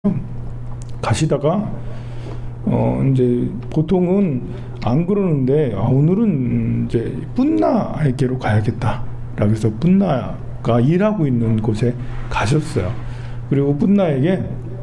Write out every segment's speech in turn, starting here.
가시다가 이제 보통은 안 그러는데 오늘은 이제 뿜나에게로 가야겠다라고 해서 뿜나가 일하고 있는 곳에 가셨어요. 그리고 뿜나에게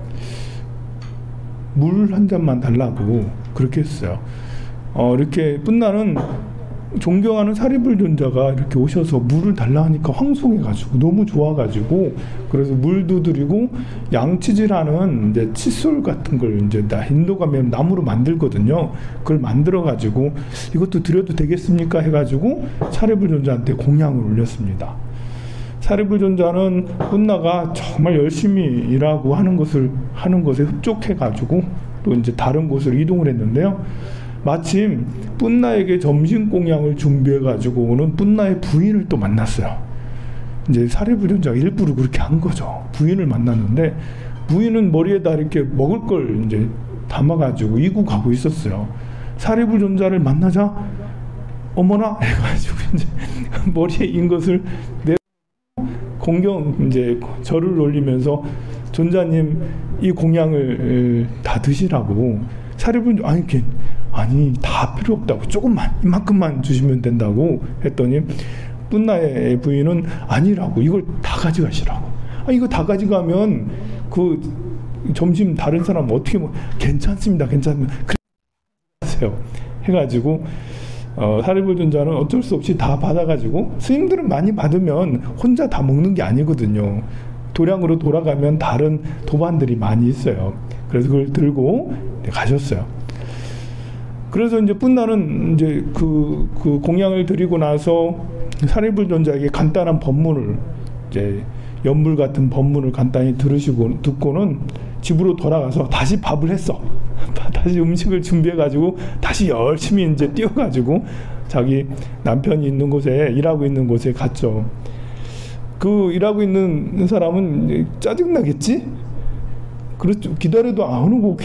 물 한 잔만 달라고 그렇게 했어요. 이렇게 뿜나는 존경하는 사리불존자가 이렇게 오셔서 물을 달라 하니까 황송해가지고 너무 좋아가지고 그래서 물도 드리고 양치질하는 이제 칫솔 같은 걸 이제 인도 가면 나무로 만들거든요. 그걸 만들어가지고 이것도 드려도 되겠습니까? 해가지고 사리불존자한테 공양을 올렸습니다. 사리불존자는 뿜나가 정말 열심히 일하고 하는 것에 흡족해가지고 또 이제 다른 곳으로 이동을 했는데요. 마침 뿜나에게 점심 공양을 준비해가지고 오는 뿜나의 부인을 또 만났어요. 이제 사리불존자가 일부러 그렇게 한 거죠. 부인을 만났는데 부인은 머리에다 이렇게 먹을 걸 이제 담아가지고 이고 가고 있었어요. 사리불존자를 만나자 어머나 해가지고 이제 머리에 인 것을 내 공경 이제 절을 올리면서 존자님 이 공양을 다 드시라고 사리불존자 아니 다 필요 없다고 조금만 이만큼만 주시면 된다고 했더니 뿜나의 부인은 아니라고 이걸 다 가져가시라고. 이거 다 가져가면 그 점심 다른 사람 어떻게 괜찮습니다 그러세요 해가지고 사리불존자는 어쩔 수 없이 다 받아가지고 스님들은 많이 받으면 혼자 다 먹는 게 아니거든요. 도량으로 돌아가면 다른 도반들이 많이 있어요. 그래서 그걸 들고 가셨어요. 그래서 이제 뿜나는 이제 그 공양을 드리고 나서 사리불존자에게 간단한 법문을 이제 연불 같은 법문을 간단히 듣고는 집으로 돌아가서 다시 밥을 했어. 다시 음식을 준비해가지고 다시 열심히 이제 뛰어가지고 자기 남편이 있는 곳에 일하고 있는 곳에 갔죠. 그 일하고 있는 사람은 짜증나겠지? 그렇죠. 기다려도 안 오고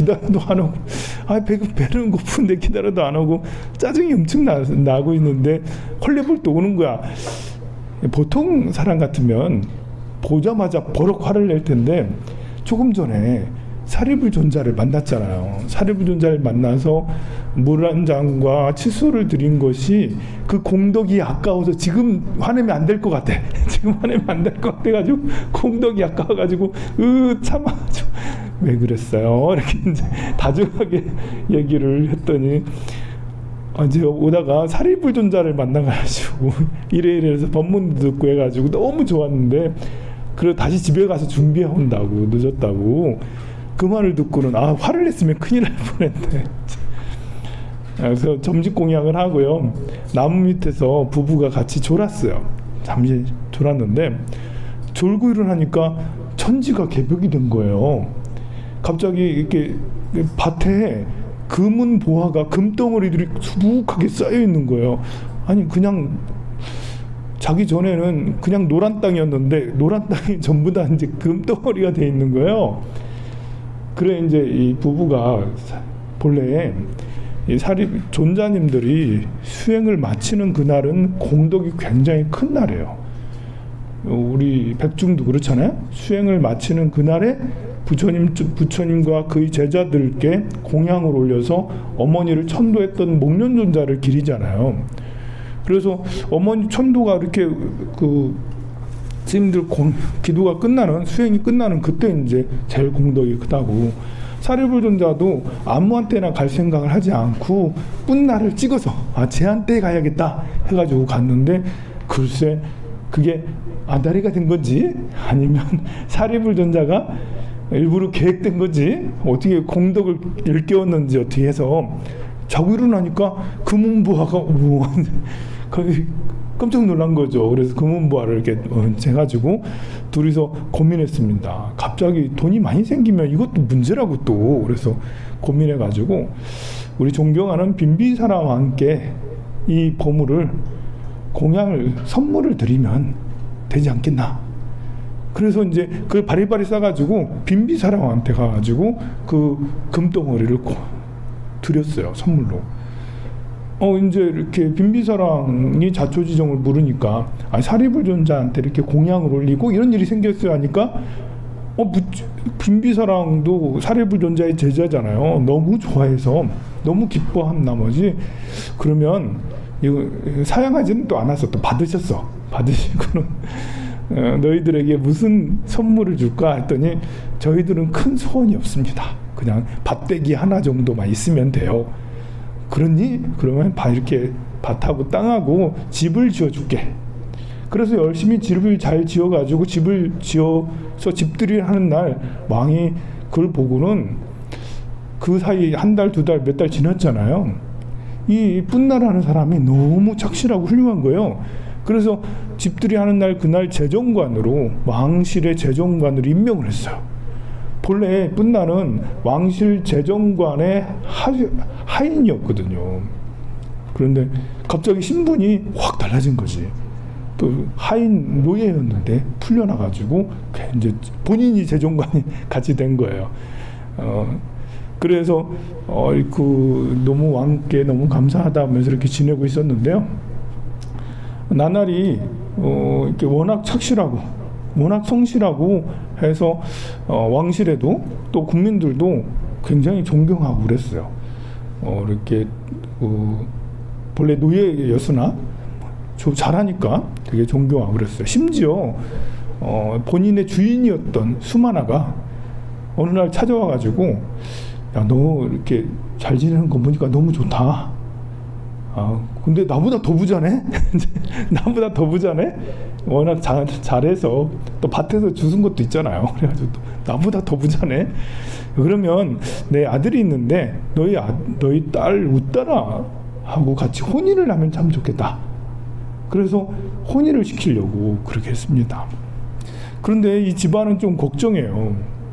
배는 고픈데 기다려도 안 오고 짜증이 엄청 나고 있는데 헐레벌떡 오는 거야. 보통 사람 같으면 보자마자 버럭 화를 낼 텐데 조금 전에 사리불존자를 만났잖아요. 사리불존자를 만나서 물 한 잔과 칫솔을 드린 것이 그 공덕이 아까워서 지금 화내면 안 될 것 같아. 지금 화내면 안 될 것 같아가지고 공덕이 아까워가지고 참아가지고 왜 그랬어요? 이렇게 이제 다정하게 얘기를 했더니 이제 오다가 사리불존자를 만나가지고 이래서 법문도 듣고 해가지고 너무 좋았는데 그리고 다시 집에 가서 준비해 온다고 늦었다고 그 말을 듣고는 화를 냈으면 큰일 날 뻔했네. 그래서 점심 공양을 하고요. 나무 밑에서 부부가 같이 졸았어요. 잠시 졸았는데 졸고 일어나니까 천지가 개벽이 된 거예요. 갑자기 이렇게 밭에 금은 보화가 금덩어리들이 수북하게 쌓여 있는 거예요. 아니 그냥 자기 전에는 그냥 노란 땅이었는데 노란 땅이 전부 다 이제 금덩어리가 돼 있는 거예요. 그래 이제 이 부부가 본래 이 존자님들이 수행을 마치는 그날은 공덕이 굉장히 큰 날이에요. 우리 백중도 그렇잖아요. 수행을 마치는 그날에 부처님과 그의 제자들께 공양을 올려서 어머니를 천도했던 목련존자를 기리잖아요. 그래서 어머니 천도가 이렇게 스님들 기도가 끝나는 수행이 끝나는 그때 이제 제일 공덕이 크다고. 사리불존자도 아무한테나 갈 생각을 하지 않고 뿜나를 찍어서 쟤한테 가야겠다 해가지고 갔는데 글쎄 그게 아다리가 된 건지 아니면 사리불존자가 일부러 계획된 거지 어떻게 공덕을 일깨웠는지 어떻게 해서 자고 일어나니까 금은보화가 거기 깜짝 놀란 거죠. 그래서 금은보화를 이렇게 해가지고 둘이서 고민했습니다. 갑자기 돈이 많이 생기면 이것도 문제라고 또 그래서 고민해가지고 우리 존경하는 빈비사라 왕께 이 보물을 선물을 드리면 되지 않겠나. 그래서 이제 그걸 바리바리 싸가지고 빈비사라 왕한테 가가지고 그 금덩어리를 드렸어요. 선물로. 이제 이렇게 빈비사랑이 자초지종을 물으니까 사리불존자한테 이렇게 공양을 올리고 이런 일이 생겼어요 하니까 빈비사랑도 사례불존자의 제자잖아요. 너무 좋아해서 너무 기뻐한 나머지 그러면 이거 사양하지는 또 않았어. 또 받으셨어. 받으시고는 너희들에게 무슨 선물을 줄까 했더니 저희들은 큰 소원이 없습니다. 그냥 밭대기 하나 정도만 있으면 돼요. 그러니? 그러면 이렇게 밭하고 땅하고 집을 지어줄게. 그래서 열심히 집을 잘 지어가지고 집을 지어서 집들이를 하는 날 왕이 그걸 보고는 그 사이 한 달, 두 달, 몇 달 지났잖아요. 이 뿜나라는 사람이 너무 착실하고 훌륭한 거예요. 그래서 집들이 하는 날 그날 재정관으로 왕실의 재정관으로 임명을 했어요. 본래 뿜나는 왕실 재정관의 하인이었거든요. 그런데 갑자기 신분이 확 달라진 거지. 또 하인 노예였는데 풀려나가지고 이제 본인이 재정관이 같이 된 거예요. 그래서 너무 왕께 너무 감사하다 하면서 이렇게 지내고 있었는데요. 나날이 이렇게 워낙 착실하고 워낙 성실하고 해서 왕실에도 또 국민들도 굉장히 존경하고 그랬어요. 이렇게 본래 노예였으나 잘하니까 되게 존경하고 그랬어요. 심지어 본인의 주인이었던 수마나가 어느 날 찾아와가지고 야, 너 이렇게 잘 지내는 거 보니까 너무 좋다. 근데 나보다 더 부자네? 나보다 더 부자네? 워낙 잘해서 또 밭에서 주운 것도 있잖아요. 그래가지고 나보다 더 부자네? 그러면 내 아들이 있는데 너희 딸 우따라하고 같이 혼인을 하면 참 좋겠다. 그래서 혼인을 시키려고 그렇게 했습니다. 그런데 이 집안은 좀 걱정해요.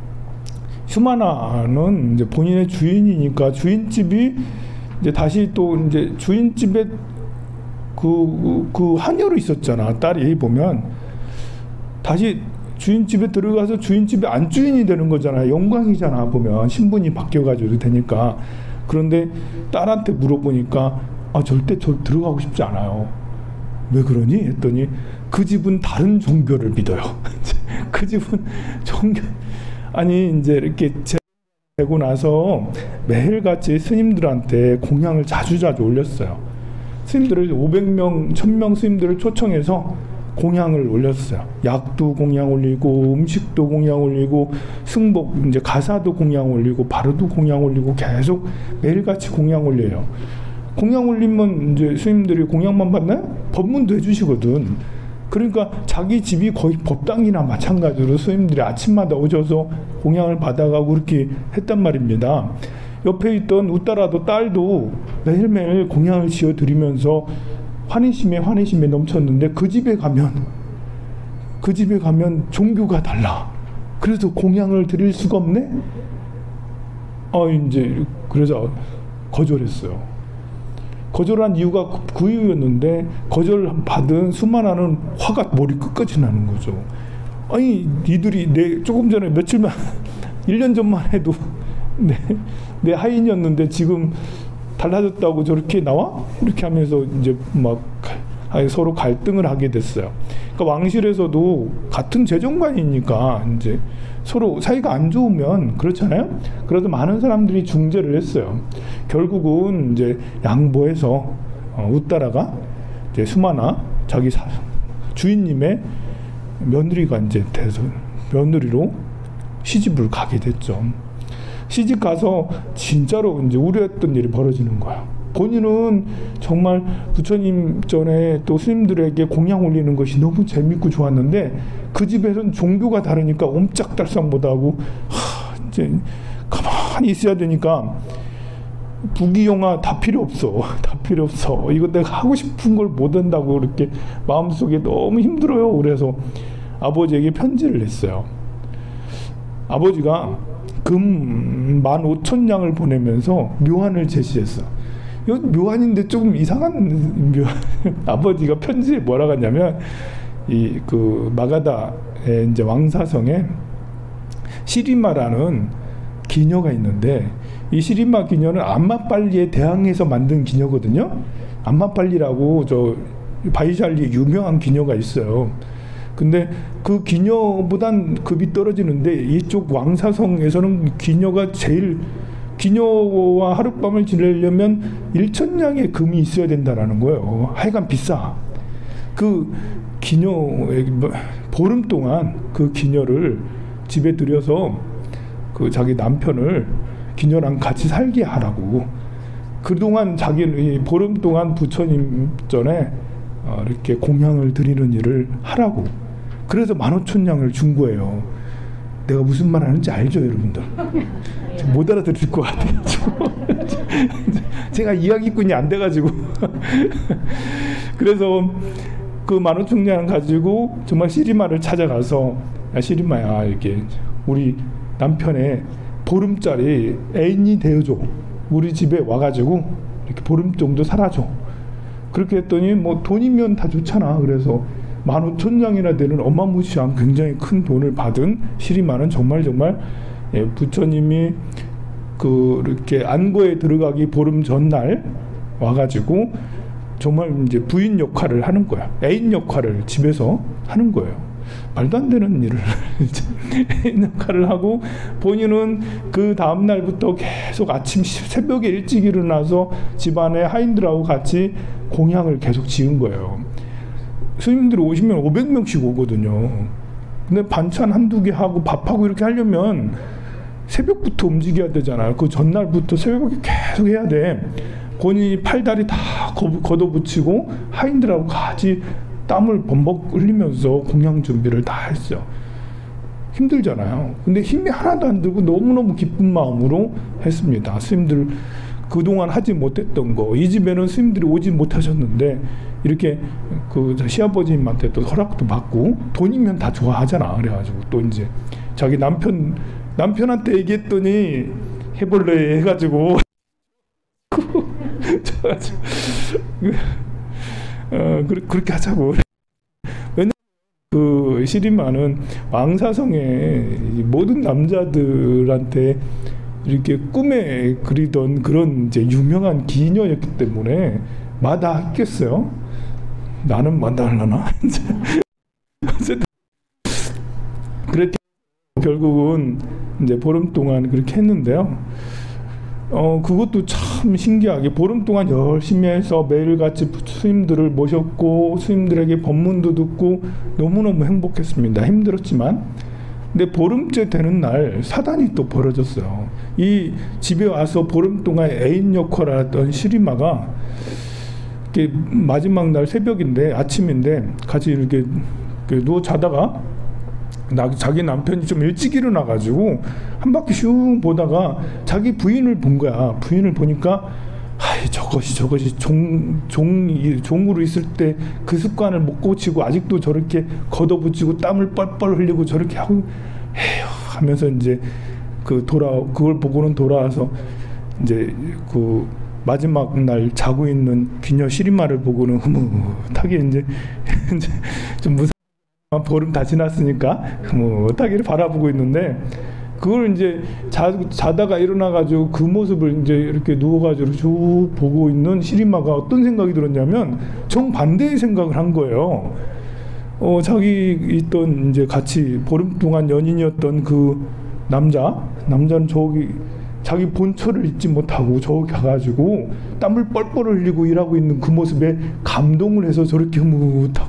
수마나는 이제 본인의 주인이니까 주인집이 이제 다시 또 이제 주인집에 그 한여로 있었잖아. 딸이 보면 다시 주인집에 들어가서 주인집의 안주인이 되는 거잖아. 영광이잖아. 보면 신분이 바뀌어가지고 되니까. 그런데 딸한테 물어보니까 절대 저 들어가고 싶지 않아요. 왜 그러니? 했더니 그 집은 다른 종교를 믿어요. 그 집은 종교 아니 이제 이렇게 되고 나서 매일같이 스님들한테 공양을 자주 올렸어요. 스님들을 500명, 1000명 스님들을 초청해서 공양을 올렸어요. 약도 공양 올리고 음식도 공양 올리고 승복 이제 가사도 공양 올리고 바르도 공양 올리고 계속 매일같이 공양 올려요. 공양 올리면 이제 스님들이 공양만 받나요? 법문도 해주시거든. 그러니까 자기 집이 거의 법당이나 마찬가지로 스님들이 아침마다 오셔서 공양을 받아가고 그렇게 했단 말입니다. 옆에 있던 우따라도 딸도 매일매일 공양을 지어드리면서 환희심에 넘쳤는데 그 집에 가면 종교가 달라. 그래서 공양을 드릴 수가 없네? 이제 그래서 거절했어요. 거절한 이유가 그 이유였는데 거절받은 수마나는 화가 머리 끝까지 나는 거죠. 아니 니들이 조금 전에 며칠만 1년 전만 해도 내 하인이었는데 지금 달라졌다고 저렇게 나와? 이렇게 하면서 이제 막 서로 갈등을 하게 됐어요. 그러니까 왕실에서도 같은 재정관이니까 이제 서로 사이가 안 좋으면 그렇잖아요. 그래도 많은 사람들이 중재를 했어요. 결국은 이제 양보해서 우따라가 이제 수마나 자기 주인님의 며느리가 이제 돼서 며느리로 시집을 가게 됐죠. 시집 가서 진짜로 이제 우려했던 일이 벌어지는 거야. 본인은 정말 부처님 전에 또 스님들에게 공양 올리는 것이 너무 재밌고 좋았는데 그 집에서는 종교가 다르니까 옴짝달싹 못하고 이제 가만히 있어야 되니까 부귀영화 다 필요 없어. 다 필요 없어. 이거 내가 하고 싶은 걸 못 한다고 이렇게 마음속에 너무 힘들어요. 그래서 아버지에게 편지를 냈어요. 아버지가 금 15,000냥을 보내면서 묘안을 제시했어. 이거 묘안인데 조금 이상한 묘안. 아버지가 편지에 뭐라고 하냐면 그 마가다의 이제 왕사성에 시리마라는 기녀가 있는데 이 시리마 기녀는 암마빨리에 대항해서 만든 기녀거든요. 암마빨리라고 저 바이잘리에 유명한 기녀가 있어요. 근데 그 기녀보단 급이 떨어지는데 이쪽 왕사성에서는 기녀가 제일, 기녀와 하룻밤을 지내려면 1,000냥의 금이 있어야 된다라는 거예요. 하여간 비싸. 그 기녀에게 보름 동안 그 기녀를 집에 들여서 그 자기 남편을 기녀랑 같이 살게 하라고. 그동안 자기는 보름 동안 부처님 전에 이렇게 공양을 드리는 일을 하라고. 그래서 15,000냥을 준 거예요. 내가 무슨 말 하는지 알죠, 여러분들? 못 알아들을 것 같아요. 제가 이야기꾼이 안 돼가지고. 그래서 그 15,000냥 가지고 정말 시리마를 찾아가서, 야 시리마야, 이렇게 우리 남편의 보름짜리 애인이 되어줘. 우리 집에 와가지고 이렇게 보름 정도 살아줘. 그렇게 했더니 뭐 돈이면 다 좋잖아. 그래서 15,000냥이나 되는 어마무시한 굉장히 큰 돈을 받은 시리마는 정말 부처님이 그 이렇게 안고에 들어가기 보름 전날 와가지고 정말 이제 부인 역할을 하는 거야. 애인 역할을 집에서 하는 거예요. 말도 안 되는 일을 애인 역할을 하고, 본인은 그 다음 날부터 계속 아침 새벽에 일찍 일어나서 집안에 하인들하고 같이 공양을 계속 지은 거예요. 스님들이 오시면 500명씩 오거든요. 근데 반찬 한두 개 하고 밥하고 이렇게 하려면 새벽부터 움직여야 되잖아요. 그 전날부터 새벽에 계속 해야 돼. 본인이 팔다리 다 걷어붙이고 하인들하고 같이 땀을 범벅 흘리면서 공양 준비를 다 했어요. 힘들잖아요. 근데 힘이 하나도 안 들고 너무너무 기쁜 마음으로 했습니다. 스님들 그동안 하지 못했던 거, 이 집에는 스님들이 오지 못하셨는데 이렇게 그 시아버지님한테 또 허락도 받고, 돈이면 다 좋아하잖아. 그래가지고 또 이제 자기 남편한테 얘기했더니 해볼래 해가지고 그렇게 하자고. 왜냐면 그 시리마는 왕사성의 모든 남자들한테 이렇게 꿈에 그리던 그런 이제 유명한 기녀였기 때문에 마다했겠어요. 나는 마다하려나? 그랬더니 결국은 이제 보름 동안 그렇게 했는데요. 그것도 참 신기하게 보름 동안 열심히 해서 매일같이 스님들을 모셨고 스님들에게 법문도 듣고 너무너무 행복했습니다. 힘들었지만. 근데 보름째 되는 날 사단이 또 벌어졌어요. 이 집에 와서 보름 동안 애인 역할을 하던 시리마가 마지막 날 새벽인데, 아침인데 같이 이렇게 누워 자다가 자기 남편이 좀 일찍 일어나가지고 한 바퀴 슝 보다가 자기 부인을 본 거야. 부인을 보니까 저것이 종으로 있을 때 그 습관을 못 고치고 아직도 저렇게 걷어붙이고 땀을 뻘뻘 흘리고 저렇게 하고 해요 하면서 이제 그걸 보고는 돌아와서 이제 그 마지막 날 자고 있는 기녀 시리마를 보고는 흐뭇하게 이제 좀 무슨 보름 다 지났으니까 흐뭇하게 바라보고 있는데, 그걸 이제 자다가 일어나가지고 그 모습을 이제 이렇게 누워가지고 쭉 보고 있는 시리마가 어떤 생각이 들었냐면 정반대의 생각을 한 거예요. 자기 있던 이제 같이 보름 동안 연인이었던 그 남자는 저기 자기 본처를 잊지 못하고 저기 가가지고 땀을 뻘뻘 흘리고 일하고 있는 그 모습에 감동을 해서 저렇게 흐뭇하고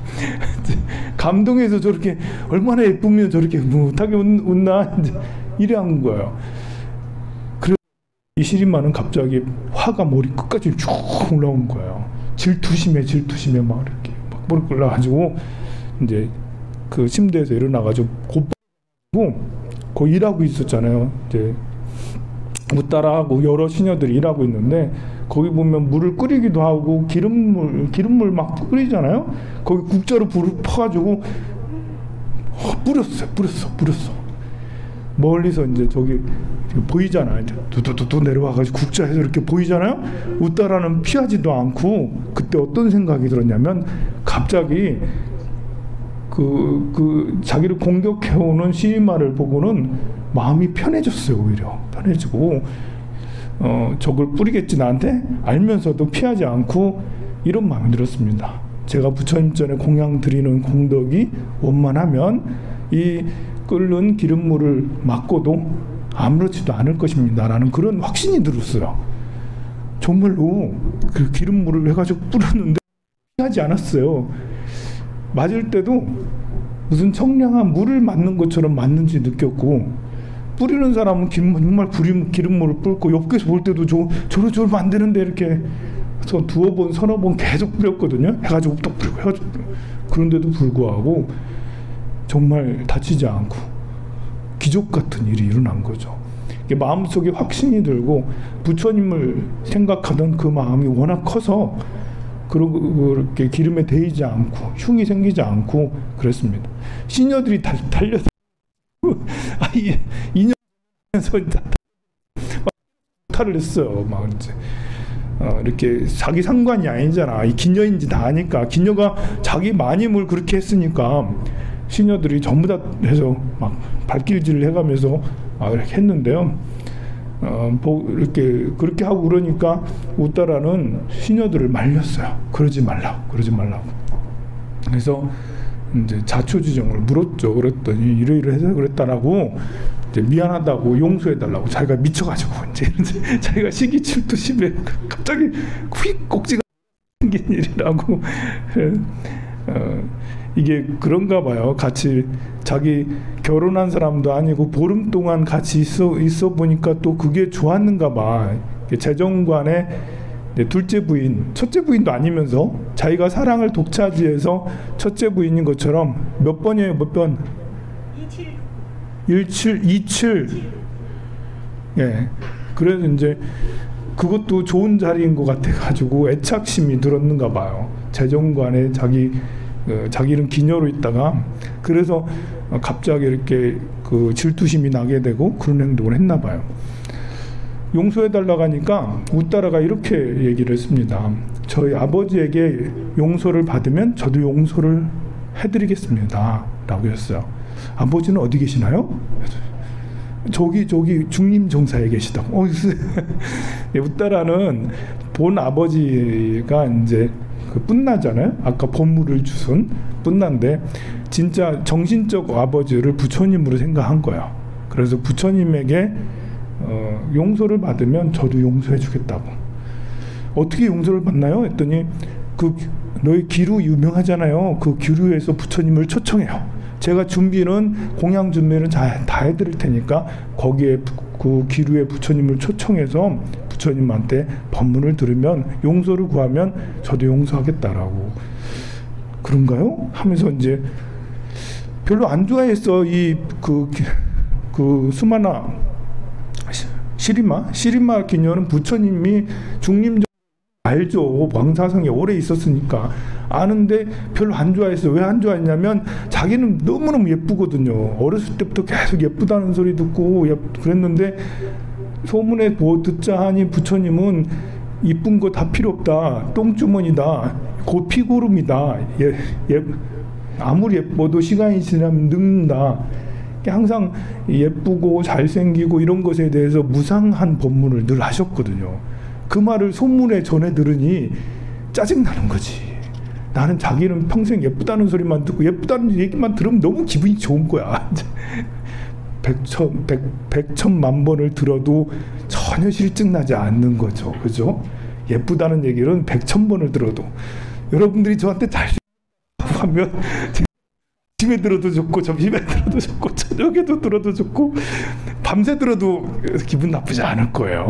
감동해서 저렇게 얼마나 예쁘면 저렇게 흐뭇하게 웃나 이래 한 거예요. 그래서 이 시리마는 갑자기 화가 머리 끝까지 쭉 올라온 거예요. 질투심에 막 이렇게 막 머리 올라가지고 이제 그 침대에서 일어나가지고 곧고 거기 일하고 있었잖아요. 이제 무따라하고 여러 시녀들이 일하고 있는데 거기 보면 물을 끓이기도 하고 기름물 막 끓이잖아요. 거기 국자로 불을 퍼가지고 뿌렸어. 멀리서 이제 저기 보이잖아요. 두두두두 내려와가지고 국자에서 이렇게 보이잖아요. 무따라는 피하지도 않고 그때 어떤 생각이 들었냐면 갑자기 그 자기를 공격해오는 시리마를 보고는 마음이 편해졌어요. 오히려 편해지고 저걸 뿌리겠지 나한테 알면서도 피하지 않고 이런 마음이 들었습니다. 제가 부처님 전에 공양 드리는 공덕이 원만하면 이 끓는 기름물을 맞고도 아무렇지도 않을 것입니다 라는 그런 확신이 들었어요. 정말로 그 기름물을 해가지고 뿌렸는데 하지 않았어요. 맞을 때도 무슨 청량한 물을 맞는 것처럼 맞는지 느꼈고, 뿌리는 사람은 정말 기름물을 뿌리고 옆에서 볼 때도 저러면 안 되는데 이렇게 해서 두어 번 서너 번 계속 뿌렸거든요. 해가지고 또 뿌리고 해가지고. 그런데도 불구하고 정말 다치지 않고 기적 같은 일이 일어난 거죠. 마음속에 확신이 들고 부처님을 생각하던 그 마음이 워낙 커서 그렇게 기름에 데이지 않고 흉이 생기지 않고 그랬습니다. 시녀들이 달려서 인연에서 탈을 했어요. 막 이제 이렇게 자기 상관이 아니잖아. 이 기녀인지 다 아니까. 기녀가 자기 마님을 그렇게 했으니까 시녀들이 전부 다 해서 막 발길질을 해가면서 이렇게 했는데요. 이렇게 그렇게 하고 그러니까 우따라는 시녀들을 말렸어요. 그러지 말라고. 그래서 이제 자초지정을 물었죠. 그랬더니 이러이러해서 그랬다라고 이제 미안하다고 용서해달라고. 자기가 미쳐가지고 이제 자기가 시기칠투심에 갑자기 휙 꼭지가 생긴 일이라고. 이게 그런가 봐요. 같이 자기 결혼한 사람도 아니고 보름 동안 같이 있어 보니까 또 그게 좋았는가 봐. 재정관의 둘째 부인, 첫째 부인도 아니면서 자기가 사랑을 독차지해서 첫째 부인인 것처럼 몇 번이에요? 몇 번? 27. 예. 그래서 이제 그것도 좋은 자리인 것 같아가지고 애착심이 들었는가 봐요. 재정관에 자기는 기녀로 있다가 그래서 갑자기 이렇게 그 질투심이 나게 되고 그런 행동을 했나 봐요. 용서해달라고 하니까 우따라가 이렇게 얘기를 했습니다. 저희 아버지에게 용서를 받으면 저도 용서를 해드리겠습니다 라고 했어요. 아버지는 어디 계시나요? 저기 중림정사에 계시다고. 우따라는 본 아버지가 이제 그 뿐나잖아요. 아까 법물을 주순 뿐난데 진짜 정신적 아버지를 부처님으로 생각한 거야. 그래서 부처님에게 용서를 받으면 저도 용서해 주겠다고. 어떻게 용서를 받나요? 했더니 그 너희 기루 유명하잖아요. 그 기루에서 부처님을 초청해요. 제가 공양 준비는 다 해드릴 테니까 거기에 그 기루에 부처님을 초청해서 부처님한테 법문을 들으면 용서를 구하면 저도 용서하겠다라고. 그런가요? 하면서 이제 별로 안 좋아했어. 그 수마나 시리마 기녀는 부처님이 중림정 알죠. 왕사성에 오래 있었으니까 아는데 별로 안 좋아했어요. 왜 안 좋아했냐면 자기는 너무너무 예쁘거든요. 어렸을 때부터 계속 예쁘다는 소리 듣고 그랬는데 소문에 듣자 하니 부처님은 이쁜 거 다 필요 없다. 똥주머니다. 곧 피고름이다. 아무리 예뻐도 시간이 지나면 늙는다. 항상 예쁘고 잘생기고 이런 것에 대해서 무상한 법문을 늘 하셨거든요. 그 말을 소문에 전해 들으니 짜증나는 거지. 나는 자기는 평생 예쁘다는 소리만 듣고 예쁘다는 얘기만 들으면 너무 기분이 좋은 거야. 백천만 번을 들어도 전혀 실증나지 않는 거죠. 그죠? 예쁘다는 얘기는 100,000번을 들어도. 여러분들이 저한테 잘생겼다고 하면 아침에 들어도 좋고 점심에 들어도 좋고 저녁에도 들어도 좋고 밤새 들어도 기분 나쁘지 않을 거예요.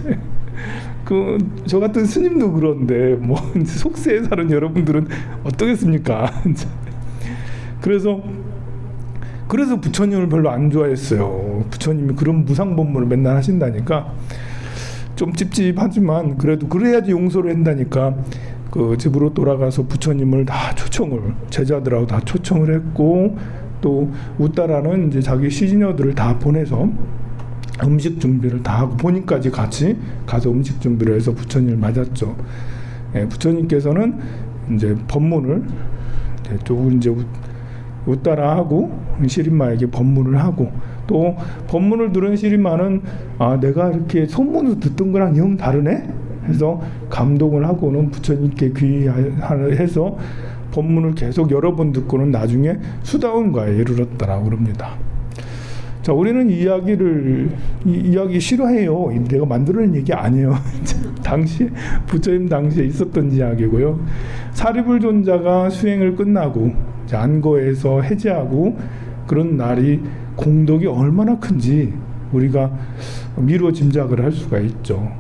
저 같은 스님도 그런데 뭐 속세에 사는 여러분들은 어떠겠습니까? 그래서 부처님을 별로 안 좋아했어요. 부처님이 그런 무상법문을 맨날 하신다니까 좀 찝찝하지만 그래도 그래야지 용서를 한다니까 그 집으로 돌아가서 부처님을 다 제자들하고 다 초청을 했고, 또 우따라는 이제 자기 시녀들을 다 보내서 음식 준비를 다 하고 본인까지 같이 가서 음식 준비를 해서 부처님을 맞았죠. 부처님께서는 이제 법문을 조금 이제 우따라하고 시린마에게 법문을 하고, 또 법문을 들은 시린마는 내가 이렇게 소문으로 듣던 거랑 영 다르네? 해서 감동을 하고는 부처님께 귀의해서 법문을 계속 여러 번 듣고는 나중에 수다원가에 이르렀다라고 그럽니다. 자, 우리는 이 이야기 싫어해요. 내가 만들어낸 얘기 아니에요. 부처님 당시에 있었던 이야기고요. 사리불존자가 수행을 끝나고 안거에서 해제하고 그런 날이 공덕이 얼마나 큰지 우리가 미루어 짐작을 할 수가 있죠.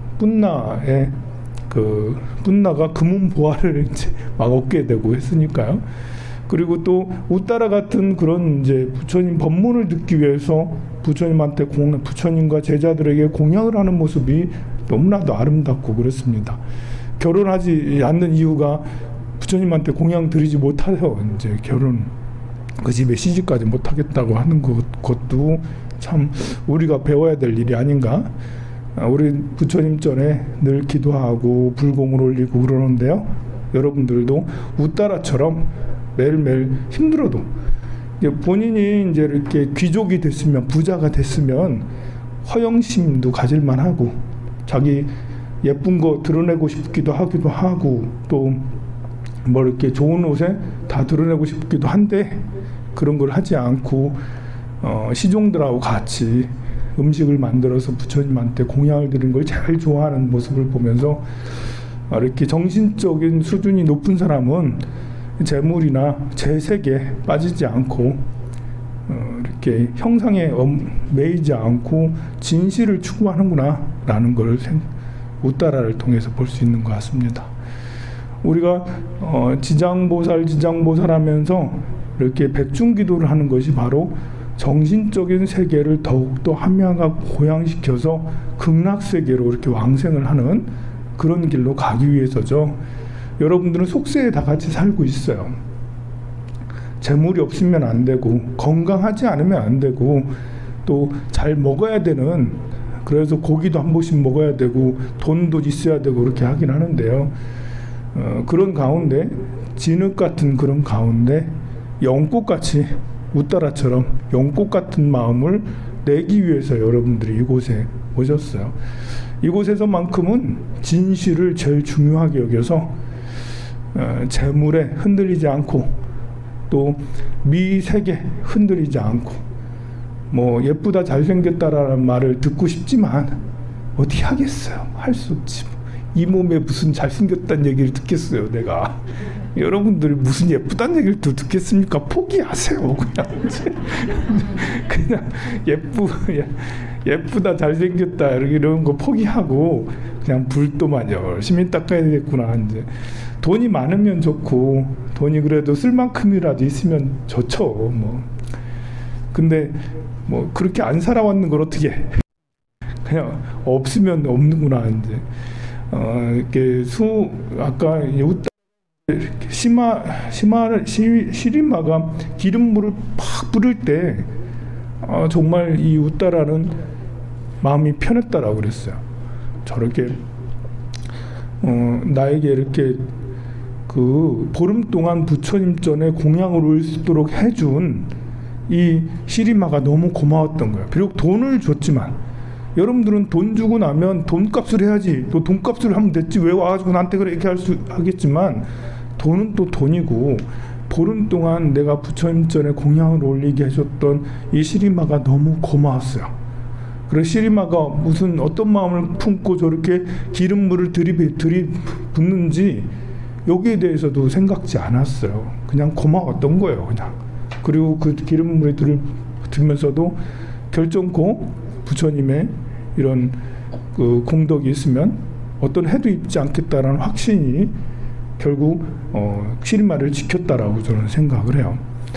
뿜나가 금은보화를 이제 막 얻게 되고 했으니까요. 그리고 또 우따라 같은 그런 이제 부처님 법문을 듣기 위해서 부처님한테 부처님과 제자들에게 공양을 하는 모습이 너무나도 아름답고 그렇습니다. 결혼하지 않는 이유가 부처님한테 공양 드리지 못해서 이제 그 집에 시집까지 못하겠다고 하는 것도 참 우리가 배워야 될 일이 아닌가. 우리 부처님 전에 늘 기도하고 불공을 올리고 그러는데요. 여러분들도 우따라처럼 매일매일 힘들어도 본인이 이제 이렇게 귀족이 됐으면 부자가 됐으면 허영심도 가질만하고 자기 예쁜 거 드러내고 싶기도 하고 또 뭐 이렇게 좋은 옷에 다 드러내고 싶기도 한데 그런 걸 하지 않고 시종들하고 같이 음식을 만들어서 부처님한테 공양을 드리는 걸 제일 좋아하는 모습을 보면서 이렇게 정신적인 수준이 높은 사람은 재물이나 재색에 빠지지 않고 이렇게 형상에 매이지 않고 진실을 추구하는구나 라는 걸 우따라를 통해서 볼 수 있는 것 같습니다. 우리가 지장보살 하면서 이렇게 백중기도를 하는 것이 바로 정신적인 세계를 더욱더 함양하고 고양시켜서 극락세계로 이렇게 왕생을 하는 그런 길로 가기 위해서죠. 여러분들은 속세에 다 같이 살고 있어요. 재물이 없으면 안 되고 건강하지 않으면 안 되고 또 잘 먹어야 되는, 그래서 고기도 한 번씩 먹어야 되고 돈도 있어야 되고 그렇게 하긴 하는데요. 그런 가운데 진흙 같은 그런 가운데 연꽃같이 우따라처럼 연꽃 같은 마음을 내기 위해서 여러분들이 이곳에 오셨어요. 이곳에서만큼은 진실을 제일 중요하게 여겨서 재물에 흔들리지 않고 또 미색에 흔들리지 않고 뭐 예쁘다 잘생겼다라는 말을 듣고 싶지만 어떻게 하겠어요. 할 수 없지. 이 몸에 무슨 잘생겼다는 얘기를 듣겠어요 내가. 여러분들이 무슨 예쁘다는 얘기를 또 듣겠습니까? 포기하세요. 그냥 예쁘다 잘생겼다 이런 거 포기하고 그냥 불도만 열심히 닦아야 되겠구나. 이제 돈이 많으면 좋고 돈이 그래도 쓸 만큼이라도 있으면 좋죠. 뭐 근데 뭐 그렇게 안 살아왔는 걸 어떻게 해? 그냥 없으면 없는구나. 이제 이렇게 아까 시리마가 기름물을 팍 뿌릴 때 정말 이 우따라는 마음이 편했다라고 그랬어요. 저렇게 나에게 이렇게 그 보름 동안 부처님 전에 공양을 올 수 있도록 해준 이 시리마가 너무 고마웠던 거예요. 비록 돈을 줬지만 여러분들은 돈 주고 나면 돈값을 해야지. 또 돈값을 하면 됐지. 왜 와가지고 나한테 그래 이렇게 하겠지만 돈은 또 돈이고 보름 동안 내가 부처님 전에 공양을 올리게 해줬던 이 시리마가 너무 고마웠어요. 그래서 시리마가 무슨 어떤 마음을 품고 저렇게 기름물을 들이붓는지 여기에 대해서도 생각지 않았어요. 그냥 고마웠던 거예요. 그냥. 그리고 그 기름물이 들면서도 결정코 부처님의 이런 그 공덕이 있으면 어떤 해도 입지 않겠다라는 확신이 결국 시리마를 지켰다라고 저는 생각을 해요.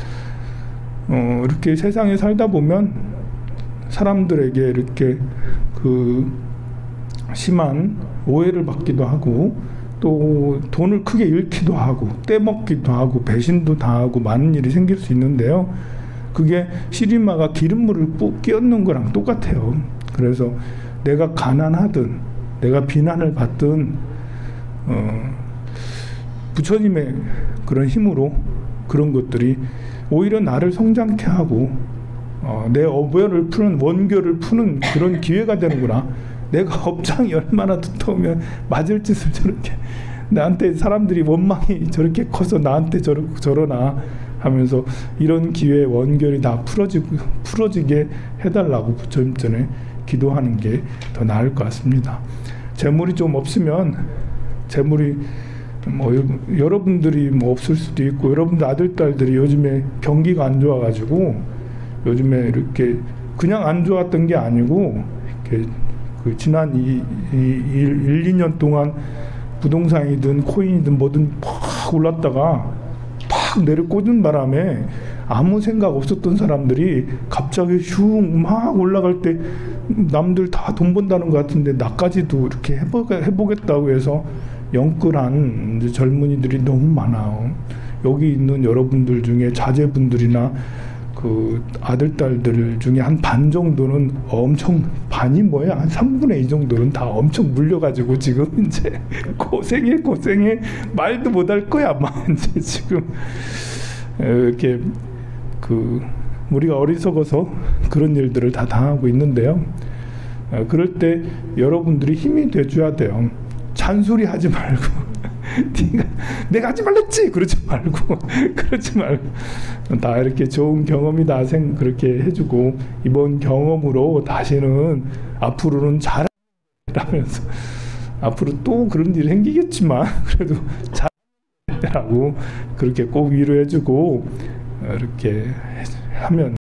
이렇게 세상에 살다 보면 사람들에게 이렇게 그 심한 오해를 받기도 하고 또 돈을 크게 잃기도 하고 떼먹기도 하고 배신도 당하고 많은 일이 생길 수 있는데요. 그게 시리마가 기름물을 끼얹는 거랑 똑같아요. 그래서 내가 가난하든 내가 비난을 받든 부처님의 그런 힘으로 그런 것들이 오히려 나를 성장케 하고 내 어려움을 푸는, 원교를 푸는 그런 기회가 되는구나. 내가 업장이 얼마나 두터우면 맞을 짓을 저렇게, 나한테 사람들이 원망이 저렇게 커서 나한테 저러나 하면서, 이런 기회에 원결이 다 풀어지게 해달라고 부처님 전에 기도하는 게 더 나을 것 같습니다. 재물이 좀 없으면, 재물이 여러분들이 없을 수도 있고, 여러분들 아들 딸들이 요즘에 경기가 안 좋아가지고 요즘에 이렇게 그냥 안 좋았던 게 아니고, 이렇게 지난 1, 2년 동안 부동산이든 코인이든 뭐든 팍 올랐다가 팍 내려꽂은 바람에 아무 생각 없었던 사람들이 갑자기 슝 막 올라갈 때 남들 다 돈 번다는 것 같은데 나까지도 이렇게 해보겠다고 해서 영끌한 이제 젊은이들이 너무 많아요. 여기 있는 여러분들 중에 자제분들이나 그 아들 딸들 중에 한 반 정도는 엄청, 반이 뭐야, 한 3분의 2 정도는 다 엄청 물려가지고 지금 이제 고생해 말도 못할 거야 아마. 이제 지금 이렇게 우리가 어리석어서 그런 일들을 다 당하고 있는데요. 그럴 때 여러분들이 힘이 돼줘야 돼요. 잔소리 하지 말고 내가 하지 말랬지 그러지 말고 다 이렇게 좋은 경험이다 그렇게 해주고, 이번 경험으로 다시는 앞으로는 잘하면서, 앞으로 또 그런 일이 생기겠지만 그래도 잘하라고 그렇게 꼭 위로해주고 이렇게 하면